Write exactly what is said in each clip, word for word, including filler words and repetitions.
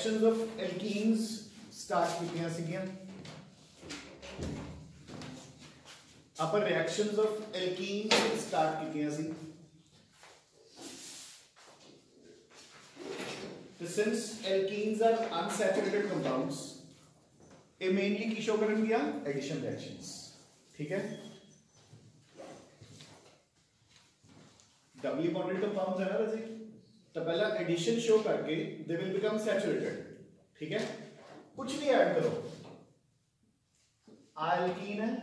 Reactions of alkenes start कीतियां सीगियां ਆਪਾਂ reactions of alkenes start कीतियां सी तो since alkenes are unsaturated compounds ये मेनली की शो करेंगे एडिशन रिएक्शंस ठीक है डबली बॉन्डेड कंपाउंड्स है ना राजी तो पहला एडिशन शो करके दे विल बिकम सैचुरेटेड ठीक है कुछ भी ऐड करो आ एल्कीन है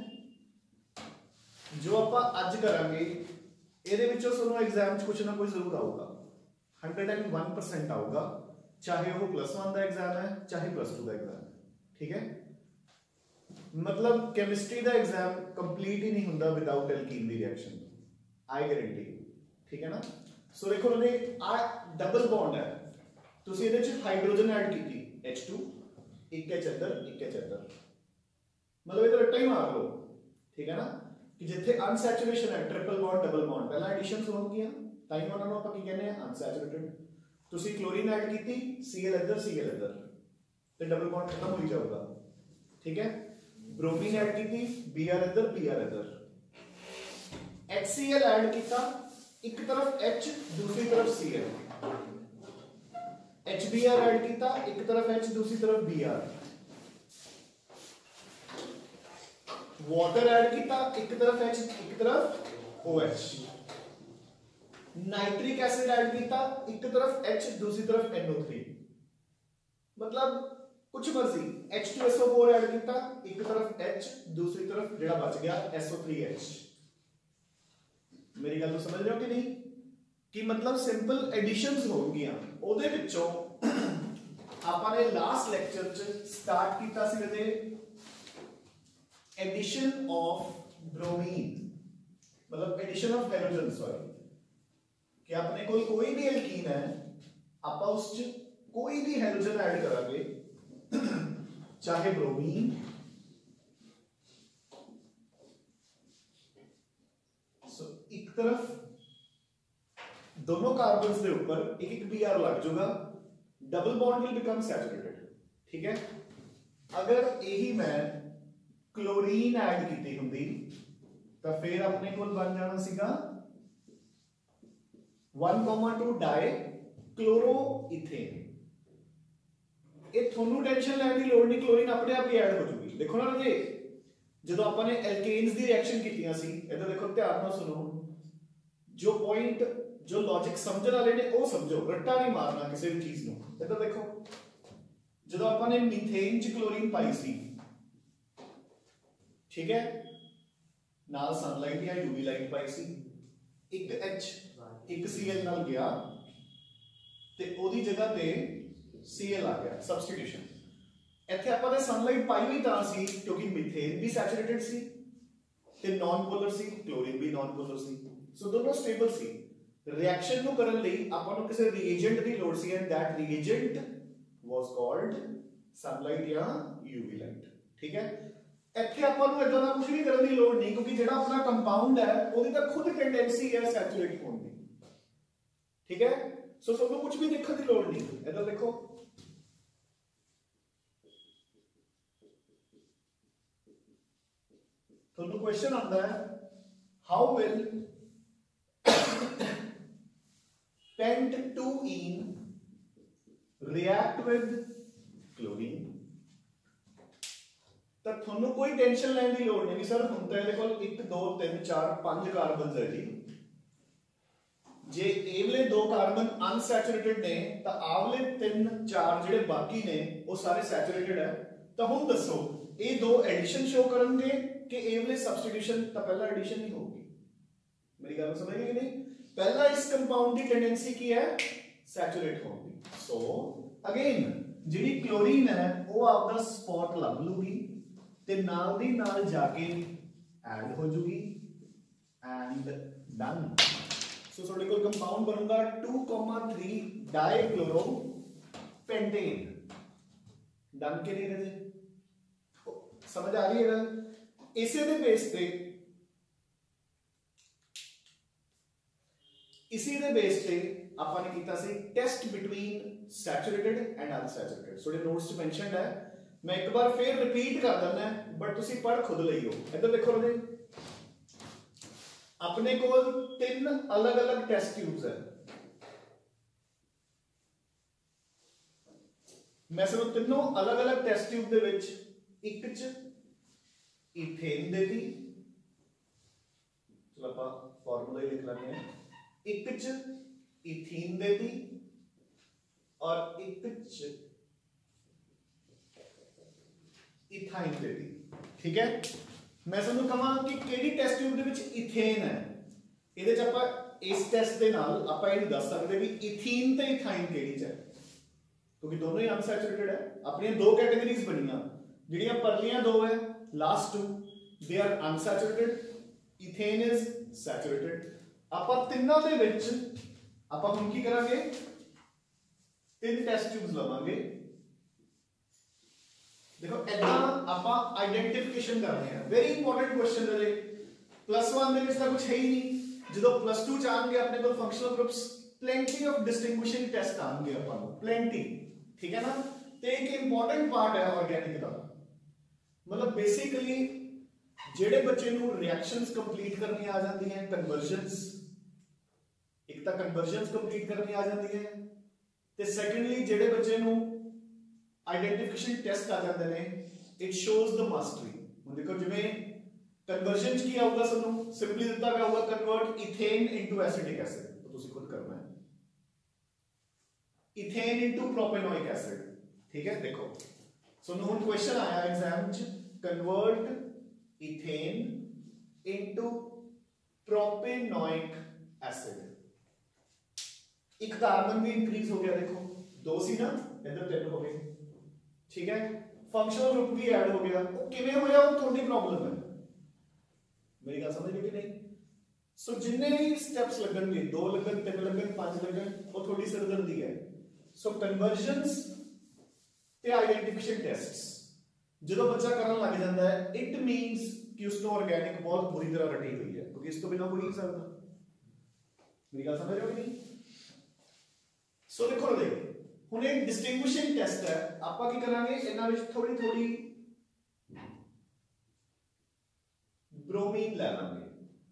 जो आप अज करांगे ਇਹਦੇ ਵਿੱਚੋਂ ਤੁਹਾਨੂੰ एग्जाम ਚ ਕੁਝ ਨਾ ਕੁਝ ਜ਼ਰੂਰ ਆਊਗਾ one hundred one percent ਆਊਗਾ चाहे वो प्लस वन का एग्जाम है चाहे प्लस टू का एग्जाम है ठीक है मतलब केमिस्ट्री का एग्जाम कंप्लीट ही नहीं होता विदाउट एल्कीन की रिएक्शन आई गारंटी ठीक है ना सो देखो ने आ डबल बॉन्ड है ਤੁਸੀਂ ਇਹਦੇ ਚ हाइड्रोजन ऐड ਕੀਤੀ H two एक H ਇੱਧਰ एक H ਇੱਧਰ मतलब इधर रट्टा ही मार लो ठीक है ना कि जिथे अनसैचुरेशन है ट्रिपल बॉन्ड डबल बॉन्ड पहला एडिशंस होंगियां ताई ਉਹਨਾਂ ਨੂੰ ਆਪਾਂ ਕੀ ਕਹਿੰਦੇ ਆ अनसैचुरेटेड ਤੁਸੀਂ क्लोरीन ऐड ਕੀਤੀ Cl ਇੱਧਰ Cl ਇੱਧਰ ਤੇ ਡਬਲ ਬੌਂਡ ਖਤਮ ਹੋ ਜਾਊਗਾ ਠੀਕ ਹੈ ब्रोमीन ऐड ਕੀਤੀ Br ਇੱਧਰ Br ਇੱਧਰ HCl ऐड ਕੀਤਾ ਇੱਕ तरफ H दूसरी तरफ Cl HBr ऐड ਕੀਤਾ ਇੱਕ तरफ H दूसरी तरफ Br वाटर ऐड किया एक तरफ H एक तरफ OH नाइट्रिक एसिड ऐड किया एक तरफ H दूसरी तरफ N O three मतलब कुछ मर्जी H two S O four add किया एक तरफ H दूसरी तरफ जेड़ा बच गया S O three H मेरी गल तो समझ रहे हो कि नहीं कि मतलब सिंपल एडिशंस होंगियां ओदे विचों आपां ने लास्ट लेक्चर च स्टार्ट किया सी दे एडिशन ऑफ ब्रोमीन मतलब एडिशन ऑफ हाइड्रोजन सॉरी कि अपने कोई कोई भी एल्कीन है आप उस कोई भी हाइड्रोजन ऐड करांगे चाहे ब्रोमीन सो एक तरफ दोनों कार्बन्स के ऊपर एक एक Br लग जाएगा double bond will become saturated ठीक है अगर यही मैं क्लोरीन ऐड की होंगी तो फिर अपने को बन जाना सीगा one comma two dichloroethane ये थोनू टेंशन लेने की लोड़ नहीं क्लोरीन अपने आप ही ऐड हो जाएगी देखो ना राजे जो आपने एल्केन्स की रिएक्शन कीतियां सी इधर देखो ध्यान नाल सुनो जो पॉइंट जो लॉजिक समझने वाले ने वो समझो रट्टा नहीं मारना किसी भी चीज नूं इधर देखो जो आपने मीथेन च क्लोरीन पाई सी ठीक है नाल सनलाइट या यूवी लाइट पाई सी एक H एक Cl नाल गया ते ओदी जगह पे Cl आ गया सब्स्टिट्यूशन ਇੱਥੇ ਆਪਾਂ ਨੇ ਸਨਲਾਈਟ ਪਾਈ ਹੋਈ ਤਾਂ ਸੀ ਕਿਉਂਕਿ मीथेन भी सैचुरेटेड ਸੀ ਤੇ ਨॉन ਪੋਲਰ ਸੀ क्लोरीन भी नॉन पोलर ਸੀ ਸੋ ਦੋਨੋਂ ਸਟੇਬਲ ਸੀ ਰਿਐਕਸ਼ਨ ਨੂੰ ਕਰਨ ਲਈ ਆਪਾਂ ਨੂੰ ਕਿਸੇ ਰੀਏਜੈਂਟ ਦੀ ਲੋੜ ਸੀ and that reagent was called sunlight ਜਾਂ यूवी ਲਾਈਟ ਠੀਕ ਹੈ ਇੱਥੇ ਆਪਾਂ ਨੂੰ ਇਦਾਂ ਦਾ ਕੁਝ ਵੀ ਕਰਨ ਦੀ ਲੋੜ ਨਹੀਂ ਕਿਉਂਕਿ ਜਿਹੜਾ ਆਪਣਾ ਕੰਪਾਊਂਡ ਹੈ ਉਹਦੀ ਤਾਂ ਖੁਦ ਟੈਂਡੈਂਸੀ ਹੈ ਸੈਚੁਰੇਟ ਹੋਣ ਦੀ ਠੀਕ ਹੈ ਸੋ ਤੁਹਾਨੂੰ ਕੁਝ ਵੀ ਦੇਖਣ ਦੀ ਲੋੜ ਨਹੀਂ ਇਧਰ ਦੇਖੋ ਤੁਹਾਨੂੰ ਕੁਐਸਚਨ ਆਉਂਦਾ ਹੈ how will pentene react with chlorine ਤਾਂ ਤੁਹਾਨੂੰ ਕੋਈ ਟੈਨਸ਼ਨ ਲੈਣ ਦੀ ਲੋੜ ਨਹੀਂ ਵੀ ਸਰ ਹੁਣ ਤਾਂ ਇਹਦੇ ਕੋਲ ਇੱਕ ਦੋ ਤਿੰਨ ਚਾਰ ਪੰਜ ਕਾਰਬਨਸ ਹੈ ਜੀ ਜੇ ਇਹ ਵਾਲੇ ਦੋ ਕਾਰਬਨ ਅਨਸੈਚੁਰੇਟਡ ਨੇ ਤਾਂ ਆਹ ਵਾਲੇ ਤਿੰਨ ਚਾਰ ਜਿਹੜੇ ਬਾਕੀ ਨੇ ਉਹ ਸਾਰੇ ਸੈਚੁਰੇਟਡ ਹੈ ਤਾਂ ਹੁਣ ਦੱਸੋ ਇਹ ਦੋ ਐਡੀਸ਼ਨ ਸ਼ੋ ਕਰਨਗੇ ਕਿ ਇਹ ਵਾਲੇ ਸਬਸਟੀਟਿਊਸ਼ਨ ਤਾਂ ਪਹਿਲਾ ਐਡੀਸ਼ਨ ਹੀ ਹੋਊਗੀ ਮੇਰੀ ਗੱਲ ਸਮਝ ਗਏ ਕਿ ਨਹੀਂ पहला इस कंपाउंड की टेंडेंसी की है सैचुरेट होने की सो अगेन जिहड़ी क्लोरीन है वो आपदा स्पॉट लभ लूगी ते नाल दी नाल जाके ऐड हो जूगी एंड डन सो थोड़े कोई कंपाउंड बनूंगा two comma three dichloro pentane done के नहीं रहे समझ आ रही है गल इसे दे बेस पे इसी दे बेस पे ਆਪਾਂ ਨੇ ਕੀਤਾ ਸੀ test between saturated and unsaturated. ਤੁਹਾਡੇ ਨੋਟਸ 'ਚ ਮੈਂਸ਼ਨਡ ਹੈ, मैं एक बार फिर रिपीट कर देना बट तुसी पढ़ खुद लईओ। इधर देखो जी, अपने कोल तीन अलग अलग टेस्ट ट्यूब्स है। मैं सिर्फ तीनों अलग अलग टेस्ट ट्यूब दे विच एक च इथेन दे दी, चलो आप फार्मूला ही लिख लेंगे हैं, एक च इथीन दे दी और एक च इथाइन दे दी। ठीक है, मैं तुहानू कहां कि केड़ी टेस्ट ट्यूब दे विच इथेन है, इहदे च आपां इस टेस्ट दे नाल आपां ये नहीं दस सकदे भी इथीन ते इथाइन केड़ी च है, क्योंकि दोनों ही अनसैचुरेटेड है। अपनी दो कैटेगरीज बनियां, जिहड़ियां परलियां दो है last two they are unsaturated, ethane is saturated. आपां तिन्नां दे विच आपां हुण की करांगे, तीन टेस्ट ट्यूब्स लवांगे। देखो इदा आपां आइडेंटिफिकेशन करने हैं, वेरी इंपॉर्टेंट क्वेश्चन है। प्लस वन में इसका कुछ है ही नहीं, जो प्लस टू च आएंगे अपने को functional groups plenty of distinguishing test आएंगे अपन प्लेंटी। ठीक है ना, तो एक इंपॉर्टेंट पार्ट है ऑर्गेनिक का, मतलब बेसिकली जेड़े बच्चे नू रिएक्शंस कंप्लीट करनी आ जाती हैं, कन्वर्जन्स, एक तो कन्वर्जन्स कंप्लीट करनी आ जाती है, ते सेकेंडली जेड़े बच्चे नू आइडेंटिफिकेशन टेस्ट आ जाते हैं, इट शोज द मास्टरी। हुण देखो जिवें कन्वर्जन की आऊगा, सानू सिंपली दिता गया होगा convert ethane into acetic acid, तो तुसी खुद करना है, इथेन इनटू प्रोपेनोइक एसिड। ठीक है, देखो सानू हुण क्वेश्चन आया एग्जाम च, convert ethane into propanoic acid. एक कार्बन भी इंक्रीज हो गया, देखो दो सी ना, इधर तीन हो गए। ठीक है, फंक्शनल ग्रुप भी ऐड हो गया, वो किवें होया वो थोड़ी प्रॉब्लम है, मेरी गल समझ गए कि नहीं। सो जिन्ने भी स्टेप्स लगणगे, दो लगन, तीन लगन, पांच लगन, वो थोड़ी सिरदर्दी है। सो कन्वर्जन्स ते आइडेंटिफिकेशन टेस्ट्स जो बच्चा करन लग जाता है, इट मीनस कि उसको ऑर्गेनिक बहुत बुरी तरह रटी हुई है, क्योंकि इस तो बिना कोई नहीं सकता। मेरी गल समझ रहे हो कि नहीं। सो देखो देखो हुण एक डिस्टिंग्विशिंग टेस्ट है, आपां की करांगे, इन्हां विच थोड़ी थोड़ी ब्रोमीन ले लांगे।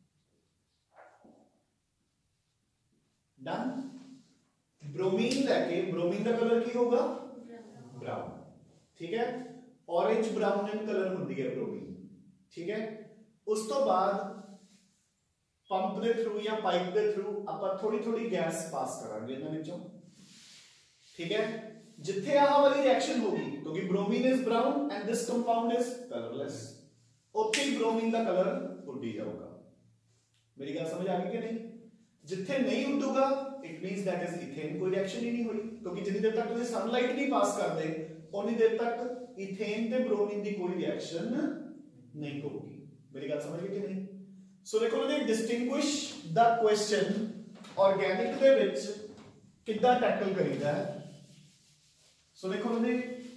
डन, ब्रोमीन लेके, ब्रोमीन का कलर की होगा ब्राउन। ठीक है, ऑरेंज ब्राउन इन कलर होती है ब्रोमीन। ठीक है, उस तो बाद पंप के थ्रू या पाइप के थ्रू आपां थोड़ी थोड़ी गैस पास करांगे इन्हां विचों। ठीक है, जिथे आ वाली रिएक्शन होगी, क्योंकि bromine is brown and this compound is colourless, उत्थे ही ब्रोमीन का कलर उड़ जाऊगा। मेरी गल समझ आ गई कि नहीं। जिथे नहीं उड़ूगा it means that is ethane, कोई रिएक्शन ही नहीं हुई, क्योंकि जितनी देर तक तुसीं सनलाइट नहीं पास करते उतनी देर तक इथेन ते ब्रोमीन की कोई रिएक्शन नहीं होगी। मेरी गल समझ गई कि नहीं। सो देखो जी, डिस्टिंग्विश द क्वेश्चन ऑर्गेनिक दे विच किद्दां टैकल करीदा है। सो देखो जी,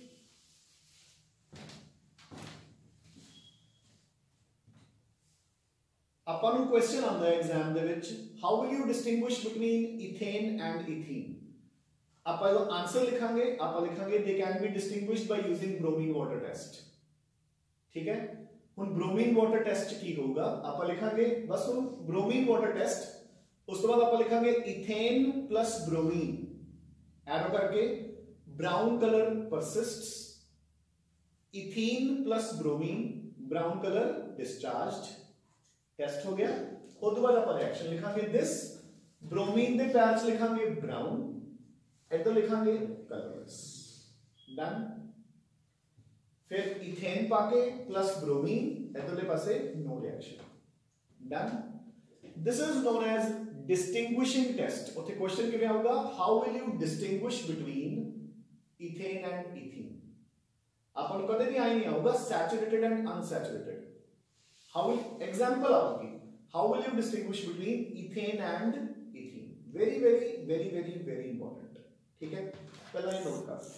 आपां नूं क्वेश्चन आंदा है एग्जाम दे विच, how will you distinguish between ethane and ethene. आपां जो आंसर लिखांगे, आपां लिखांगे they can be distinguished by using bromine water test. ठीक है, हुण ब्रोमीन वाटर टेस्ट की होगा, आपां लिखांगे बस हुण ब्रोमीन वाटर टेस्ट, उस तो बाद आपां लिखांगे इथेन प्लस ब्रोमीन, एरो करके brown colour persists, ethene plus bromine, brown colour discharged. Test हो गया। उसके बाद आप रिएक्शन लिखांगे दिस, ब्रोमीन के पैर च लिखांगे ब्राउन, इधर लिखांगे कलरलेस। डन। फिर इथेन पाके प्लस ब्रोमीन, इधरले पासे no reaction. Done. This is known as distinguishing test. उथे क्वेश्चन किवें आऊगा, how will you distinguish between ethane and ethene. अपन को कदे भी आई नहीं आऊगा saturated and unsaturated. How will example आऊगी, how will you distinguish between ethane and ethene. Very very very very very important. ठीक है, पहला ये नोट कर।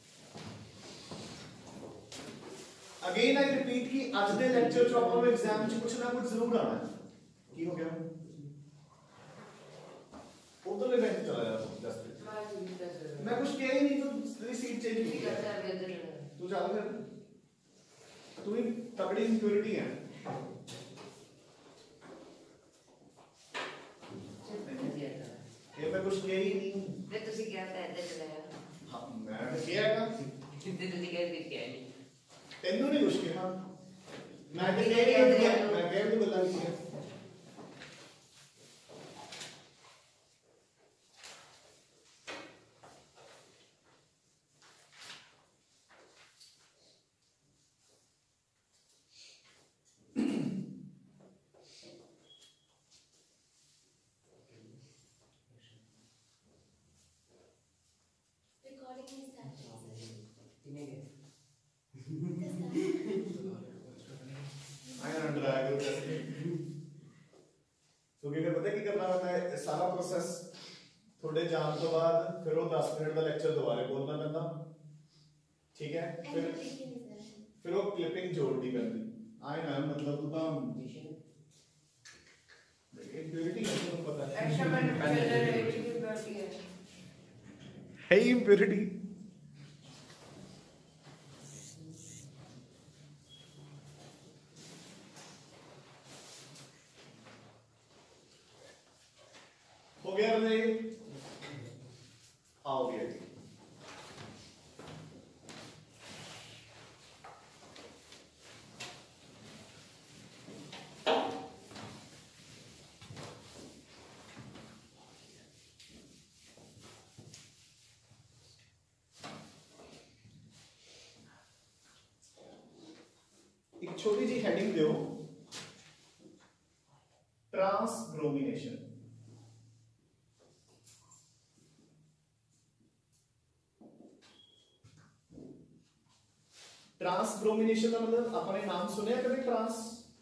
अगेन आई रिपीट कि आज दे लेक्चर च आपको एग्जाम च कुछ ना कुछ जरूर आना है। की हो गया उधरले बेंच चला जा जस्ट मैं कुछ किया ही नहीं तो तेरी सीट चेंज नहीं कर तू चल फिर तू ही तगड़ी इंप्योरिटी है ये मैं कुछ किया ही नहीं मैं तुसी क्या कहते चलाया हां मैं तो किया है कितने तुसी क्या फिर क्या नहीं तेनू नहीं कुछ किया मैं तो कह मैं कह तो गल्ला नहीं किया सारा प्रोसेस थोड़े जान तो बाद फिर वो दस मिनट का लेक्चर दोबारा बोलना पैंदा ठीक है फिर फिर वो क्लिपिंग जोड़नी पैंदी आए ना मतलब तू तो इंप्योरिटी है तो पता है है इंप्योरिटी हो गया रे आओ गया एक छोटी सी हेडिंग दो ट्रांसब्रोमिनेशन ट्रांसब्रोमिनेशन का मतलब आपने नाम सुने कभी ट्रांस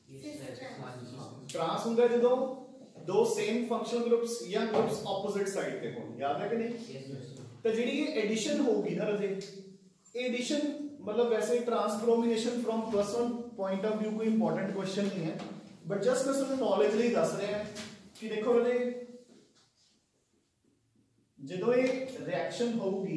ट्रांस ਹੁੰਦਾ ਜਦੋਂ ਦੋ ਸੇਮ ਫੰਕਸ਼ਨਲ ਗਰੁੱਪਸ ਜਾਂ ਗਰੁੱਪਸ ਆਪੋਜ਼ਿਟ ਸਾਈਡ ਤੇ ਹੋਣ ਯਾਦ ਹੈ ਕਿ ਨਹੀਂ ਤਾਂ ਜਿਹੜੀ ਇਹ ਐਡੀਸ਼ਨ ਹੋਊਗੀ ਨਾ ਰਜੇ ਇਹ ਐਡੀਸ਼ਨ मतलब वैसे transbromination from plus one point of view कोई इंपॉर्टेंट क्वेश्चन नहीं है बट जस्ट मैं ਤੁਹਾਨੂੰ नॉलेज ਲਈ ਦੱਸ ਰਿਹਾ ਕਿ ਦੇਖੋ ਰਜੇ ਜਦੋਂ ਇਹ ਰਿਐਕਸ਼ਨ ਹੋਊਗੀ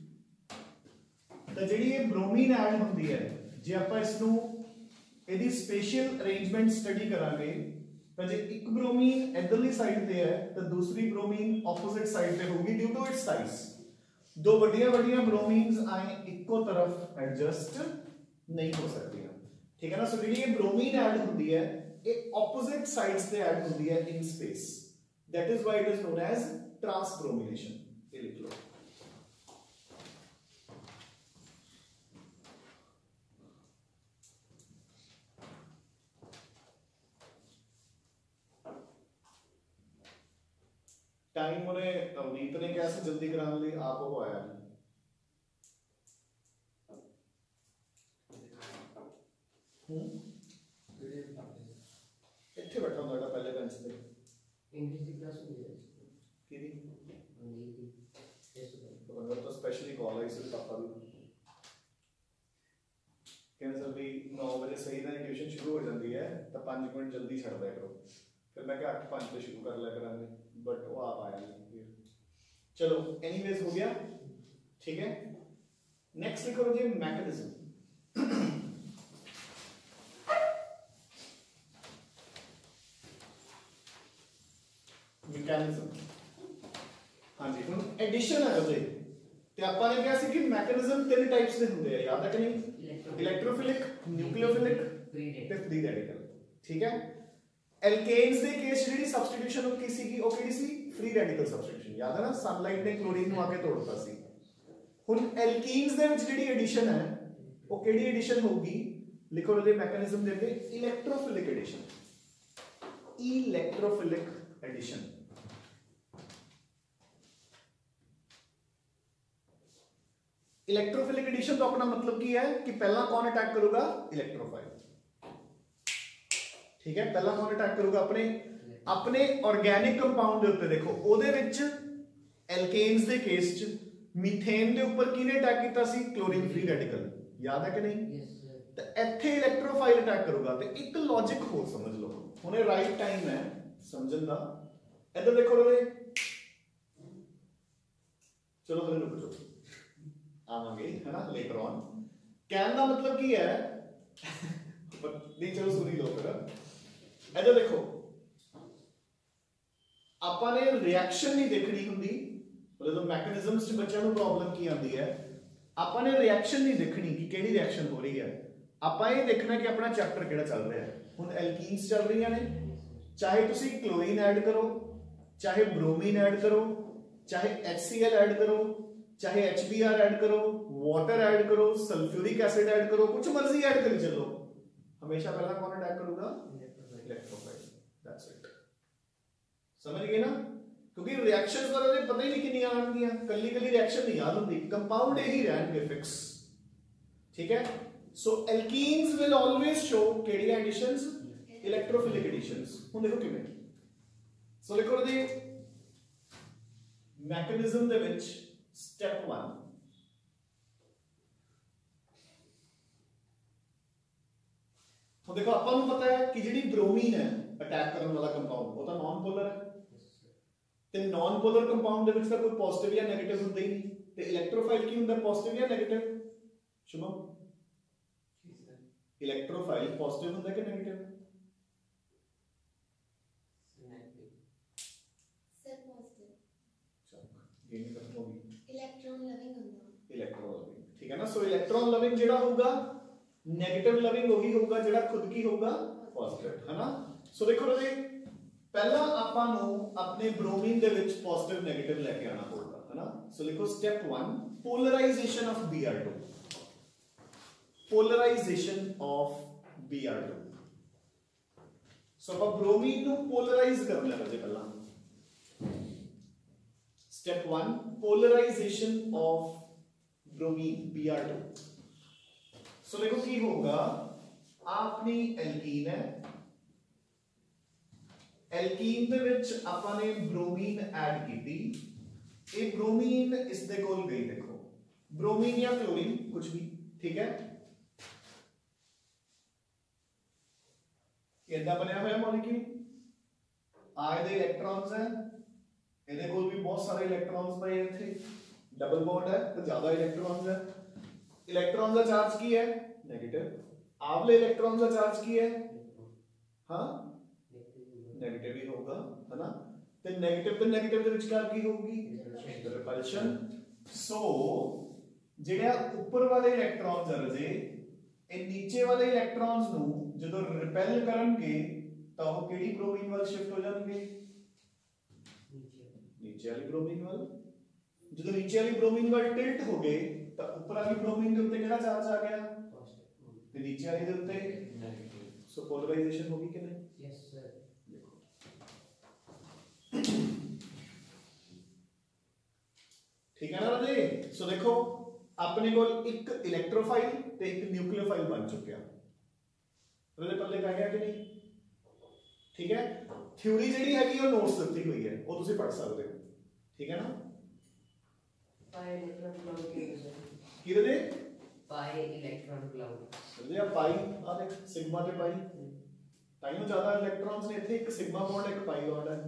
ਤਾਂ ਜਿਹੜੀ ਇਹ ਬ੍ਰੋਮੀਨ ਐਡ ਹੁੰਦੀ ਹੈ ਜੇ ਆਪਾਂ ਇਸ ਨੂੰ ਇਹਦੀ ਸਪੇਸ਼ੀਅਲ ਅਰੇਂਜਮੈਂਟ ਸਟੱਡੀ ਕਰਾਂਗੇ ਤਾਂ ਜੇ ਇੱਕ ਬ੍ਰੋਮੀਨ ਇਧਰਲੀ ਸਾਈਡ ਤੇ ਹੈ ਤਾਂ ਦੂਸਰੀ ਬ੍ਰੋਮੀਨ ਆਪੋਜ਼ਿਟ ਸਾਈਡ ਤੇ ਹੋਊਗੀ ਡਿਊ ਟੂ ਇਟਸ ਸਾਈਜ਼ दो ਵੱਡੀਆਂ ਵੱਡੀਆਂ ਬ੍ਰੋਮੀਨਸ ਆਏ ਇੱਕੋ ਤਰਫ ਐਡਜਸਟ ਨਹੀਂ ਹੋ ਸਕਦੀਆਂ ਠੀਕ ਹੈ ਨਾ ਸੋ ਜਿਹੜੀ ਇਹ ਬ੍ਰੋਮੀਨ ਐਡ ਹੁੰਦੀ ਹੈ ਇਹ ਆਪੋਜ਼ਿਟ ਸਾਈਡਸ ਤੇ ਐਡ ਹੁੰਦੀ ਹੈ in space that is why it is known as transbromination ਇਹ ਲਿਖ ਲਓ टाइम उन्हें अवनीत ने कैसे जल्दी कराने लिए आप वो आया इत्थे बैठा हूं पहले बेंच पे इंग्लिश की क्लास हुई है किदी नहीं थी तो बंदा तो स्पेशली कॉल आई सिर्फ पापा भी कहने सर भी नौ बजे सही ना ट्यूशन शुरू हो जाती है तो पांच मिनट जल्दी छड़ दिया करो फिर मैं क्या आठ पांच पे शुरू कर लिया करांगे बट वो आप आया नहीं फिर चलो एनीवेज हो गया ठीक है नेक्स्ट लिखो जी मैकेनिज्म मैकेनिज्म हाँ जी हुन एडिशन है जी ते ਆਪਾਂ ਨੇ ਕਿਹਾ ਸੀ ਕਿ ਮੈਕੈਨਿਜ਼ਮ ਤਿੰਨ ਟਾਈਪਸ ਦੇ ਹੁੰਦੇ ਆ ਯਾਦ ਹੈ ਕਿ ਨਹੀਂ ਇਲੈਕਟ੍ਰੋਫਿਲਿਕ ਨਿਊਕਲੀਓਫਿਲਿਕ ਤੇ ਫ੍ਰੀ ਰੈਡੀਕਲ ਠੀਕ ਹੈ एल्केन्स दे केस ਜਿਹੜੀ ਸਬਸਟੀਟਿਊਸ਼ਨ ਉਹ ਕੀ ਸੀਗੀ ਉਹ ਕਿਹੜੀ ਸੀ ਫ੍ਰੀ ਰੈਡੀਕਲ ਸਬਸਟੀਟਿਊਸ਼ਨ ਯਾਦ ਹੈ ਨਾ ਸਨਲਾਈਟ ਨੇ ਕਲੋਰੀਨ ਨੂੰ ਆ ਕੇ ਤੋੜਤਾ ਸੀ ਹੁਣ ਐਲਕੀਨਸ ਦੇ ਵਿੱਚ ਜਿਹੜੀ ਐਡੀਸ਼ਨ ਹੈ ਉਹ ਕਿਹੜੀ ਐਡੀਸ਼ਨ ਹੋਊਗੀ ਲਿਖੋ ਉਹਦੇ ਮੈਕੈਨਿਜ਼ਮ ਦੇ ਅੱਗੇ electrophilic addition electrophilic addition electrophilic addition तो अपना मतलब की है कि पहला कौन अटैक करूंगा इलेक्ट्रोफाइल ठीक है पहला कौन अटैक करूंगा अपने अपने ऑर्गेनिक कंपाउंड दे उत्ते देखो ओदे विच एल्केन्स दे केस च मीथेन दे ऊपर किने अटैक कीता सी क्लोरीन फ्री रेडिकल याद है कि नहीं तो इत्थे इलेक्ट्रोफाइल अटैक करूंगा ते एक लॉजिक हो समझ लो हुणे राइट टाइम है समझन दा इधर देखो रे चलो हले रुक जाओ आवांगे है ना लेटर ऑन कहने का मतलब की है नहीं चलो सुनी लो फिर इधर देखो ਆਪਾਂ ਨੇ ਰਿਐਕਸ਼ਨ ਨਹੀਂ ਦੇਖਣੀ ਹੁੰਦੀ मतलब मैकेनिज्म्स ਚ ਬੱਚਿਆਂ ਨੂੰ ਪ੍ਰੋਬਲਮ ਕੀ ਆਉਂਦੀ ਹੈ ਆਪਾਂ ਨੇ ਰਿਐਕਸ਼ਨ ਨਹੀਂ ਦੇਖਣੀ ਕਿ ਕਿਹੜੀ ਰਿਐਕਸ਼ਨ ਹੋ ਰਹੀ ਹੈ ਆਪਾਂ ਇਹ ਦੇਖਣਾ ਕਿ ਆਪਣਾ ਚੈਪਟਰ ਕਿਹੜਾ ਚੱਲ ਰਿਹਾ ਹੈ ਹੁਣ ਐਲਕੀਨਸ ਚੱਲ ਰਹੀਆਂ ਨੇ ਚਾਹੇ ਤੁਸੀਂ क्लोरीन ऐड करो चाहे ब्रोमीन ऐड करो चाहे HCl ऐड करो चाहे H B r ऐड करो वाटर ऐड करो सल्फ्यूरिक एसिड ऐड करो कुछ मर्जी ऐड करी चलो हमेशा पहला कौन अटैक करूंगा इलेक्ट्रोफाइल दैट्स इट समझ गए ना क्योंकि रिएक्शंस वाले ने पता ही नहीं कितनी आएंगी कल्ली कल्ली रिएक्शन नहीं याद होती कंपाउंड ही रहेंगे फिक्स ठीक है so alkenes will always show केडी एडिशंस इलेक्ट्रोफिलिक एडिशंस हुन देखो किवें सो लिखो जी मैकेनिज्म दे विच स्टेप वन तो देखो अपन को पता है कि जी ब्रोमीन है अटैक करने वाला कंपाउंड वो तो नॉन पोलर है ते नॉन पोलर कंपाउंड दे विच तां कोई पॉजिटिव या नेगेटिव हुंदा ही नहीं ते इलेक्ट्रोफाइल की हुंदा पॉजिटिव या नेगेटिव शुभम इलेक्ट्रोफाइल पॉजिटिव हुंदा कि नेगेटिव इलेक्ट्रॉन लविंग होगा इलेक्ट्रॉन लविंग ठीक है ना सो इलेक्ट्रॉन लविंग जेड़ा होगा नेगेटिव लविंग वही होगा जेड़ा खुद की होगा पॉजिटिव है ना सो देखो जी पहला ਆਪਾਂ ਨੂੰ ਆਪਣੇ ब्रोमीन ਦੇ ਵਿੱਚ पॉजिटिव नेगेटिव लेके आना होगा है ना सो लिखो step one polarisation of B r two polarisation of B r two so ਆਪਾਂ ब्रोमीन ਨੂੰ पोलराइज करना है जी पहला Step one, polarization of bromine B r two. So देखो की होगा आपनी एल्कीन है एल्कीन दे विच ਆਪਾਂ ने ब्रोमीन ऐड कीती ये ब्रोमीन इस दे कोल गई देखो ब्रोमीन या क्लोरीन कुछ भी ठीक है केदा बनया होया मॉलिक्यूल आए दे इलेक्ट्रॉन्स है ਇਹਦੇ ਕੋਲ ਵੀ ਬਹੁਤ ਸਾਰੇ ਇਲੈਕਟ੍ਰॉन्स ਪਏ ਇੱਥੇ ਡਬਲ ਬੌਂਡ ਹੈ ਤਾਂ ਜ਼ਿਆਦਾ ਇਲੈਕਟ੍ਰॉन्स ਹੈ ਇਲੈਕਟ੍ਰॉन ਦਾ ਚਾਰਜ ਕੀ ਹੈ 네ਗੇਟਿਵ ਆਵਲੇ ਇਲੈਕਟ੍ਰॉन ਦਾ ਚਾਰਜ ਕੀ ਹੈ ਹਾਂ 네ਗੇਟਿਵ ਹੀ ਹੋਊਗਾ ਹੈਨਾ ਤੇ 네ਗੇਟਿਵ ਤੇ 네ਗੇਟਿਵ ਦੇ ਵਿਚਕਾਰ ਕੀ ਹੋਊਗੀ ਰਿਪਲਸ਼ਨ ਸੋ ਜਿਹੜਾ ਉੱਪਰ ਵਾਲੇ ਇਲੈਕਟ੍ਰॉन्स ਆ ਰਜੇ ਇਹ ਨੀਚੇ ਵਾਲੇ ਇਲੈਕਟ੍ਰॉन्स ਨੂੰ ਜਦੋਂ ਰਿਪੈਲ ਕਰਨਗੇ ਤਾਂ ਉਹ ਕਿਹੜੀ ब्रोमीन ਵੱਲ ਸ਼ਿਫਟ ਹੋ ਜਾਣਗੇ नीचे वाली ब्रोमीन वाल जो नीचे वाली ब्रोमीन वाल टिल्ट हो गए तो ऊपर वाली ब्रोमीन के ऊपर केड़ा चार्ज आ गया तो नीचे वाली के ऊपर नेगेटिव सो पोलराइजेशन होगी कि नहीं यस सर देखो ठीक है ना राजे सो देखो अपने को एक इलेक्ट्रोफाइल ते एक न्यूक्लियोफाइल बन चुके हैं राजे पल्ले पै गया कि नहीं ठीक है थ्योरी ਜਿਹੜੀ ਹੈਗੀ ਉਹ ਨੋਟਸ ਦਿੱਤੀ ਹੋਈ ਹੈ ਉਹ ਤੁਸੀਂ ਪੜ੍ਹ ਸਕਦੇ ਹੋ ਠੀਕ ਹੈ ਨਾ पाई इलेक्ट्रॉन क्लाउड के सर ਕੀ ਰਦੇ पाई इलेक्ट्रॉन क्लाउड ਰਦੇ ਆ ਪਾਈ ਆ ਦੇਖ ਸਿਗਮਾ ਤੇ ਪਾਈ ਟਾਈਮ ਜ਼ਿਆਦਾ ਇਲੈਕਟ੍ਰॉन्स ਨੇ ਇੱਥੇ ਇੱਕ ਸਿਗਮਾ ਬੌਂਡ ਇੱਕ ਪਾਈ ਬੌਂਡ ਹੈ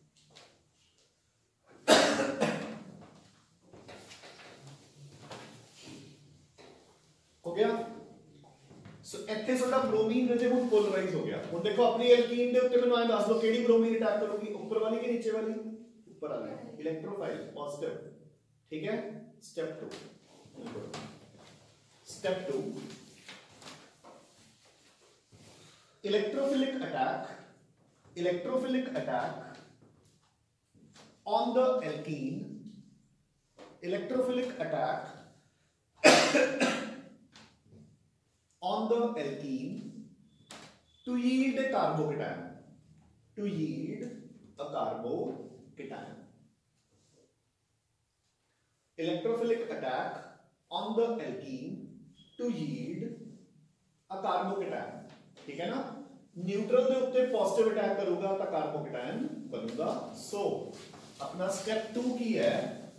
ਹੋ ਗਿਆ सो ਇੱਥੇ ਤੁਹਾਡਾ ब्रोमीन ਰਦੇ ਹੁਣ ਪੋਲਰਾਈਜ਼ ਹੋ ਗਿਆ ਹੁਣ ਦੇਖੋ ਆਪਣੀ ਐਲਕੀਨ ਦੇ ਉੱਤੇ ਮੈਨੂੰ ਐਂ ਦੱਸ ਦਿਓ ਕਿਹੜੀ ब्रोमीन ਅਟੈਕ ਕਰੂਗੀ ਉੱਪਰ ਵਾਲੀ ਕਿ ਨੀਚੇ ਵਾਲੀ ऊपर वाली इलेक्ट्रोफाइल पॉजिटिव ठीक है step two step two electrophilic attack electrophilic attack on the alkene electrophilic attack on the alkene to yield a carbocation to yield a carbocation electrophilic attack on the alkene to yield a carbocation ठीक है ना neutral दे उत्ते positive attack करूंगा तो carbocation बनूंगा सो अपना step to की है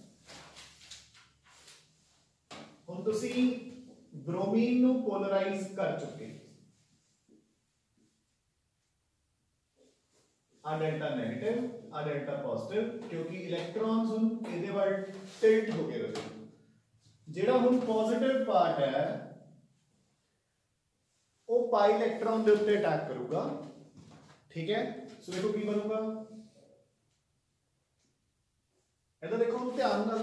हुण तुसी ब्रोमीन ਨੂੰ पोलराइज कर चुके आ डेल्टा नेगेटिव आ डेल्टा पॉजिटिव क्योंकि इलेक्ट्रॉन्स हुन इहदे वाल टिल्ट हो गए रहे जेड़ा हुन पॉजिटिव पार्ट है वो पाई इलेक्ट्रॉन दे उत्ते अटैक करूगा ठीक है सो देखो की बनूगा इधर देखो ध्यान नाल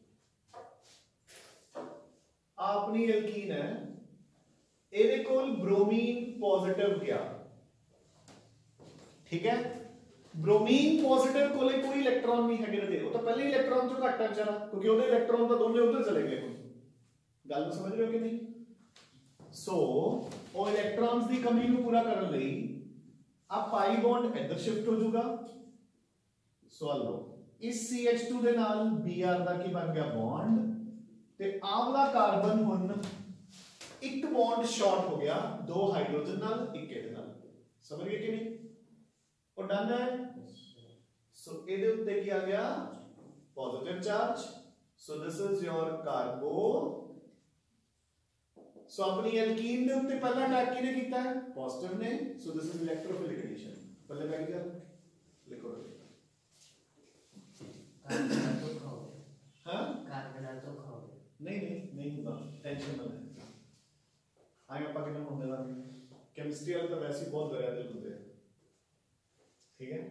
अपनी एल्कीन है ਇਹਦੇ ਕੋਲ ब्रोमीन पॉजिटिव गया ठीक है ब्रोमीन पॉजिटिव कोले कोई इलेक्ट्रॉन नहीं है गिरदे वो तो पहले ही इलेक्ट्रॉन तो घट है बेचारा क्योंकि ਉਹਦੇ इलेक्ट्रॉन तो दोनों उधर चले गए गल समझ रहे हो कि नहीं सो वो इलेक्ट्रॉन्स की कमी को पूरा करने ਲਈ आ पाई बॉन्ड इधर शिफ्ट हो जाऊगा सवाल लो इस C H टू ਦੇ ਨਾਲ Br ਦਾ ਕੀ ਬਣ ਗਿਆ बॉन्ड ਤੇ ਆਵਲਾ ਕਾਰਬਨ ਹੁਣ एक बॉन्ड शॉर्ट हो गया दो हाइड्रोजन नाल एक ਇਹਦੇ ਨਾਲ समझ गए कि नहीं और डन है सो ਇਹਦੇ ਉੱਤੇ ਕੀ ਆ ਗਿਆ positive charge so this is your carbo so अपनी एल्कीन ਦੇ ਉੱਤੇ ਪਹਿਲਾ ਅਟੈਕ ਕਿਹਨੇ ਕੀਤਾ ਹੈ पॉजिटिव ने so this is electrophilic addition पहले बैठ गया लिखो कार्बन तो खाओगे हां कार्बन तो खाओगे नहीं नहीं नहीं होता टेंशन मत ले आगे ਆਪਾਂ ਕਿੰਨਾ ਹੁੰਦੇ ਦਾ केमिस्ट्री वाले तो वैसे ही बहुत वेरिएबल होते हैं ठीक है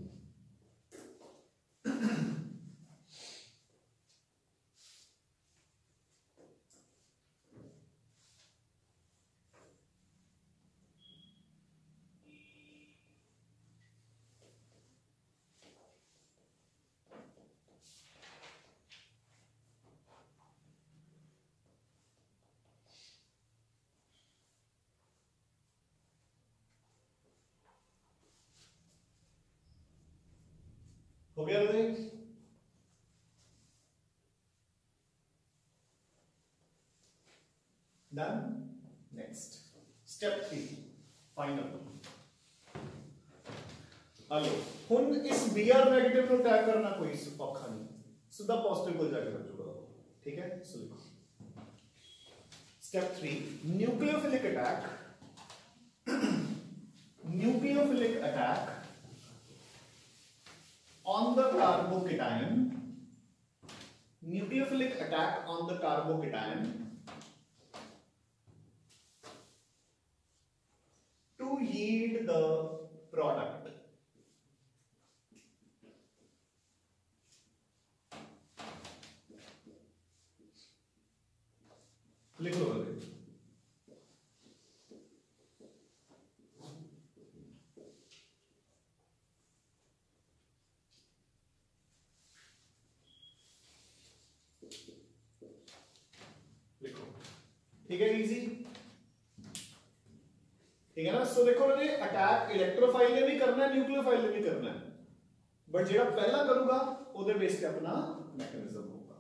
हो गया हृदय done next step three final hello हुन इस Br नेगेटिव को अटैक करना कोई औखा नहीं सीधा पॉजिटिव को जाके कर चुका ठीक है सो लिखो step three nucleophilic attack nucleophilic attack on the carbocation nucleophilic attack on the carbocation to yield the product लिख लो ठीक है इजी ठीक है ना सो देखो ने अटैक इलेक्ट्रोफाइल ने भी करना है न्यूक्लियोफाइल ने भी करना है बट जेड़ा पहला करूंगा ओदे बेस पे अपना मैकेनिज्म होगा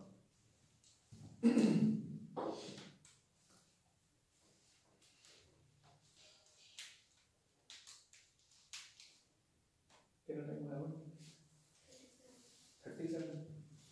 कितना टाइम हुआ थर्टी सेवन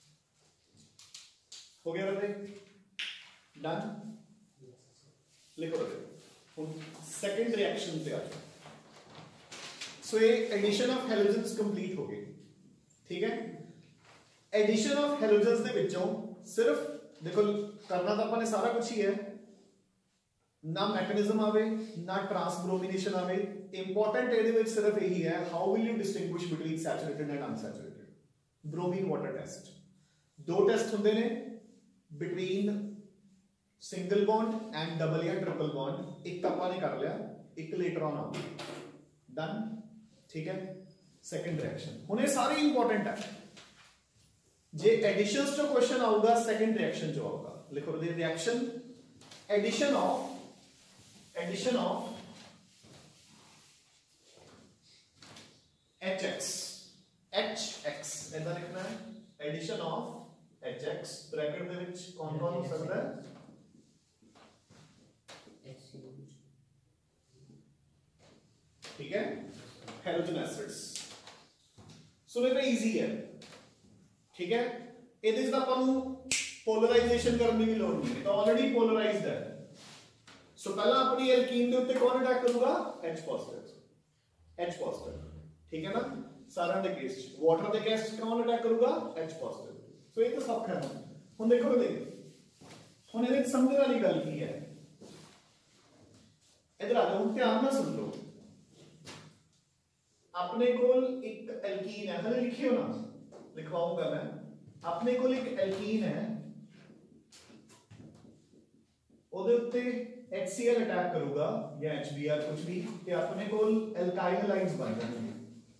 हो गया रे डन लिखो सेकंड रिएक्शन पे आ जाओ सो ये एडिशन ऑफ हैलोजेंस कंप्लीट हो गई ठीक है एडिशन ऑफ हैलोजेंस दे विचों सिर्फ देखो करना तो अपने सारा कुछ ही है ना मैकेनिज्म आवे ना ट्रांसब्रोमिनेशन आवे इंपॉर्टेंट एडे विच सिर्फ यही है how will you distinguish between saturated and unsaturated bromine water test दो टेस्ट होंदे ने between single bond and double या ट्रिपल बॉन्ड एक तपा ने कर लिया एक लेटर ऑन आउगा डन ठीक है सेकंड रिएक्शन हुने सारे इंपॉर्टेंट है जे एडिशंस जो क्वेश्चन आऊगा सेकंड रिएक्शन जो आऊगा लिखो दे reaction addition of addition of H X H X ऐसा लिखना है एडिशन ऑफ H X ब्रैकेट दे विच कौन कौन हो सकता है ठीक है हैलोजन एसिड्स सो बेटा इजी है ठीक है ਇਹਦੇ ਚ ਤਾਂ ਆਪਾਂ ਨੂੰ पोलराइजेशन करने की लोड़ नहीं है तो ऑलरेडी पोलराइज्ड है सो पहला अपनी एल्कीन के ऊपर कौन अटैक करूंगा H पॉजिटिव H पॉजिटिव ठीक है ना सारा दे केस वाटर दे केस कौन अटैक करूगा H पॉजिटिव सो ये तो सौखा है हुन देखो दे हुन ਇਹਦੇ समझने वाली गल की है इधर आ जाओ ध्यान ना सुन लो अपने कोल एक एल्कीन है हले लिखियो ना लिखवाऊंगा मैं अपने कोल एक एल्कीन है ओदे उत्ते HCl अटैक करूगा या HBr कुछ भी ते अपने कोल एल्काइल लाइंस बन जाएंगे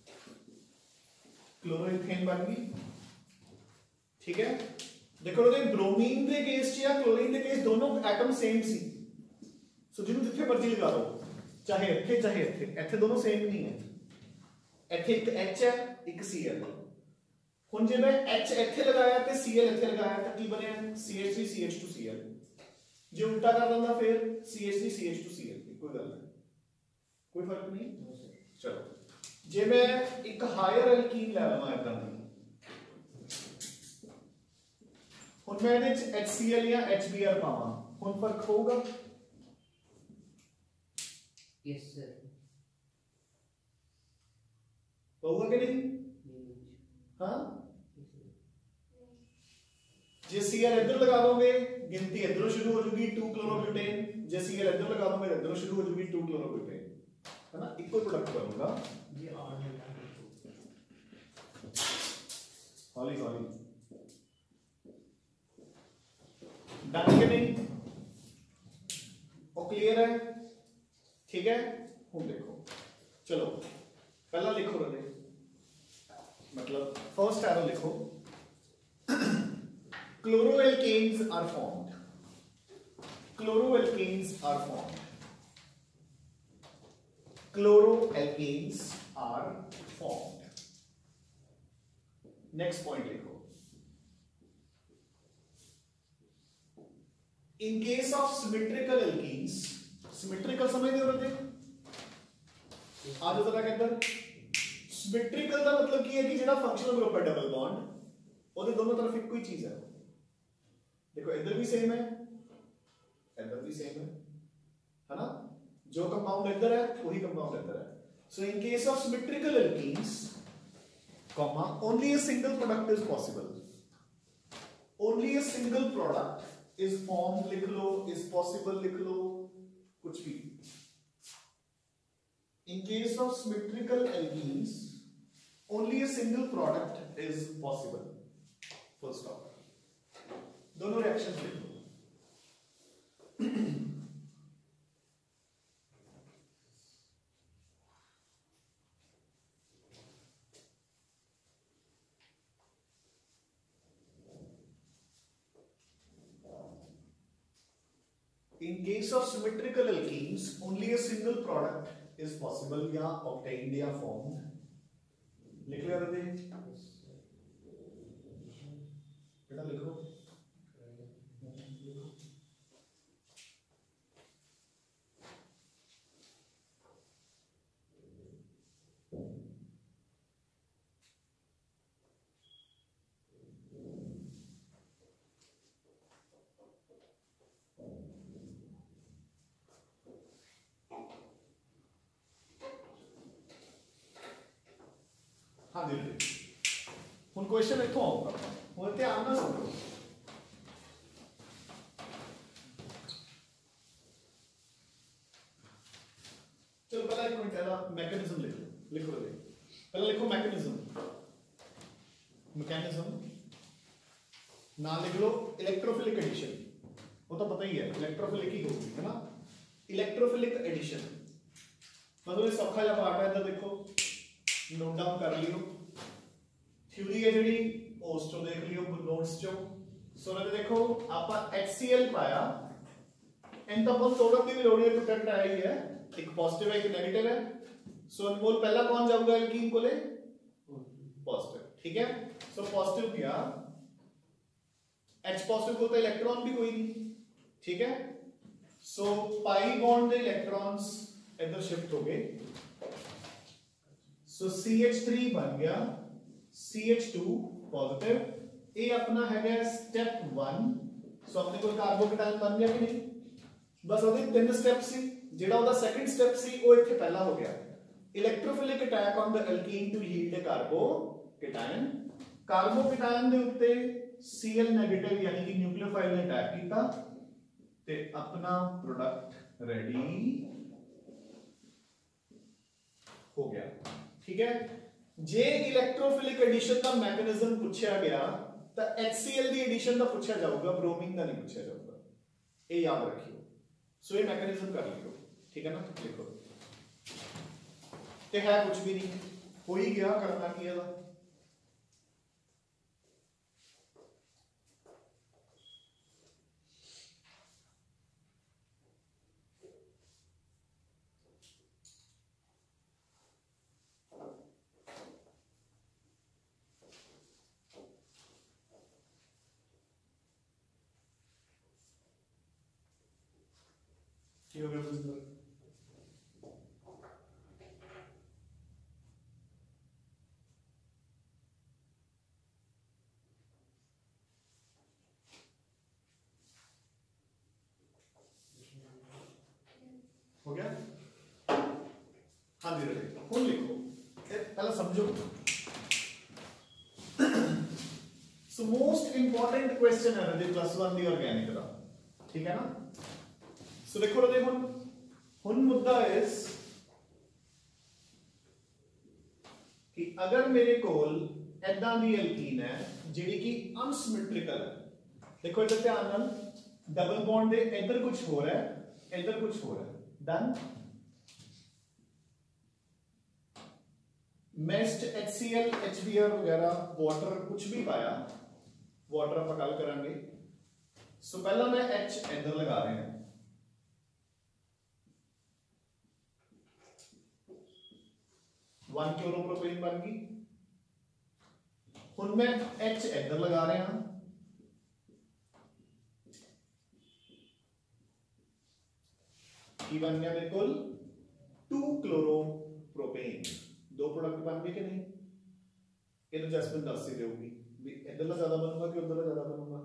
क्लोरोइथेन बन गई ठीक है देखो ਉਹਦੇ ब्रोमीन ਦੇ ਕੇਸ 'ਚ ਜਾਂ क्लोरीन ਦੇ ਕੇਸ ਦੋਨੋਂ ਐਟਮ ਸੇਮ ਸੀ ਸੋ ਜਿਹਨੂੰ ਜਿੱਥੇ ਮਰਜ਼ੀ ਲਗਾ ਲਓ ਚਾਹੇ ਇੱਥੇ ਚਾਹੇ ਇੱਥੇ ਇੱਥੇ ਦੋਨੋਂ ਸੇਮ ਨਹੀਂ ਹੈ ਇੱਥੇ ਇੱਕ H ਹੈ ਇੱਕ Cl ਹੁਣ ਜੇ ਮੈਂ H ਇੱਥੇ ਲਗਾਇਆ ਤੇ Cl ਇੱਥੇ ਲਗਾਇਆ ਤਾਂ ਕੀ ਬਣਿਆ C H three C H two Cl ਜੇ ਉਲਟਾ ਕਰ ਦਿੰਦਾ ਫਿਰ C H three C H two Cl ਕੋਈ ਗੱਲ ਨਹੀਂ ਕੋਈ ਫਰਕ ਨਹੀਂ ਚਲੋ ਜੇ ਮੈਂ ਇੱਕ ਹਾਇਰ ਐਲਕੀਨ ਲੈ ਲਵਾਂ ਇਦਾਂ ਦੀ ਹੁਣ ਮੈਂ ਇਹਦੇ ਵਿੱਚ HCl ਜਾਂ HBr ਪਾਵਾਂ ਹੁਣ ਫਰਕ ਹੋਊਗਾ यस सर होगा कि नहीं हाँ जे Cl इधर लगा दोगे गिनती इधरों शुरू हो जाएगी टू क्लोरोब्यूटेन जे Cl इधर लगा दोगे इधरों शुरू हो जाएगी टू क्लोरोब्यूटेन है ना इक्वल प्रोडक्ट बनूंगा ये आर हॉली हॉली डन के नहीं वो क्लियर है ठीक है हूं देखो चलो पहला लिखो रहे मतलब फर्स्ट एरो लिखो chloroalkanes are formed chloroalkanes are formed chloroalkanes are formed next point लिखो in case of symmetrical alkenes symmetrical समझते हो रहे आज जरा कहते symmetrical का मतलब की है कि जेड़ा फंक्शनल ग्रुप है डबल बॉन्ड ओदे दोनों तरफ एक कोई चीज है देखो इधर भी सेम है इधर भी सेम है है ना जो कंपाउंड इधर है वही कंपाउंड इधर है so in case of symmetrical alkenes comma only a single product is possible only a single product is formed लिख लो is possible लिख लो कुछ भी in case of symmetrical alkenes only a single product is possible full stop दोनों reaction लिख लो In case of symmetrical alkenes, only a single product is possible या obtained या formed. लिख लिया रहते हैं? बेटा लिखो. ਹੁਣ क्वेश्चन इथों आऊगा ਹੁਣ ਧਿਆਨ ਨਾਲ ਸੁਣੋ चलो पहला एक मिनट पहला मैकेनिज्म लिखो लिखो ले पहला लिखो मैकेनिज्म मैकेनिज्म ना लिख लो इलेक्ट्रोफिलिक एडिशन वो तो पता ही है इलेक्ट्रोफिलिक ही होगी है ना इलेक्ट्रोफिलिक एडिशन मतलब सौखा जिहा पार्ट है इधर देखो नोट डाउन कर लियो थ्योरी है जी उस चो देख लियो नोट्स चो सो ना देखो आपा HCl पाया इन तो अपन तोड़न दी भी लोड़ है प्रोडक्ट आया ही है एक पॉजिटिव है एक नेगेटिव है सो अनमोल पहला कौन जाऊंगा एल्कीन को ले पॉजिटिव ठीक है सो पॉजिटिव किया H पॉजिटिव को तो इलेक्ट्रॉन भी कोई नहीं ठीक है सो पाई बॉन्ड दे इलेक्ट्रॉन्स इधर शिफ्ट हो गए सो C H three बन गया C H two पॉजिटिव ये अपना है स्टेप वन सो अपने को कार्बोकेटायन बन गया कि नहीं बस ਉਹਦੇ ਤਿੰਨ ਸਟੈਪ ਸੀ ਜਿਹੜਾ ਉਹਦਾ ਸੈਕੰਡ ਸਟੈਪ ਸੀ ਉਹ ਇੱਥੇ ਪਹਿਲਾ ਹੋ ਗਿਆ electrophilic attack on the alkene to yield a carbocation carbocation दे उत्ते Cl नेगेटिव यानी कि न्यूक्लियोफाइल ने अटैक कीता ते अपना प्रोडक्ट रेडी हो गया। ठीक है, जे इलेक्ट्रोफिलिक एडिशन का मैकेनिज्म पूछा गया तो HCl दी एडिशन का पूछा जाऊगा, ब्रोमीन का नहीं पूछा जाऊगा, ये याद रखियो। सो ये मैकेनिज्म कर लियो, ठीक है ना। लिखो ते है कुछ भी नहीं, हो ही गया, करना की है। हो गया हो गया हाँ जी रहे कौन लिखो पहले समझो। सो मोस्ट इंपॉर्टेंट क्वेश्चन है रजे प्लस वन दी ऑर्गेनिक का, ठीक है ना। सो देखो रजे हुन हुन मुद्दा इस कि अगर मेरे कोल ऐदा दी एल्कीन है जिहड़ी कि अनसिमेट्रिकल है, देखो इधर ध्यान नाल डबल बॉन्ड दे इधर कुछ हो रहा है इधर कुछ हो रहा है, डन। मेस्ट HCl HBr वगैरह वाटर कुछ भी पाया, वाटर आप गल करांगे। सो पहला मैं H इधर लगा रहे हैं, वन क्लोरोप्रोपेन बन गई। हुन मैं H इधर लगा रहे हैं, की बन गया बिल्कुल टू क्लोरोप्रोपेन, दो प्रोडक्ट बन गए कि नहीं। ये तो जैस्मिन दस ही देगी भी इधरला ज्यादा बनूंगा कि उधरला ज्यादा बनूंगा,